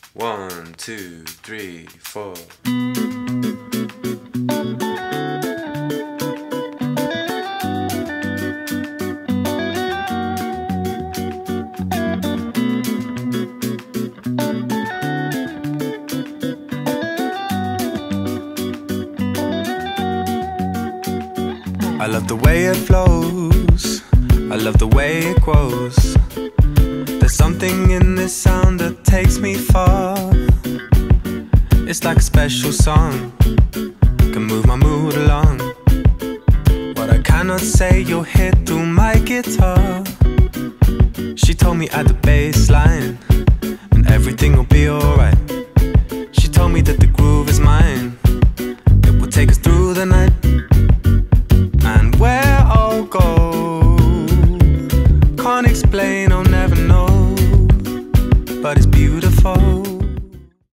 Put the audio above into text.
1, 2, 3, 4. I love the way it flows, I love the way it grows. There's something in this sound that takes me far. It's like a special song, can move my mood along. What I cannot say you'll hear through my guitar. She told me at the bass line, and everything will be alright. She told me that the groove is mine, it will take us through the night. And where I'll go, can't explain, I'll never know, but it's beautiful.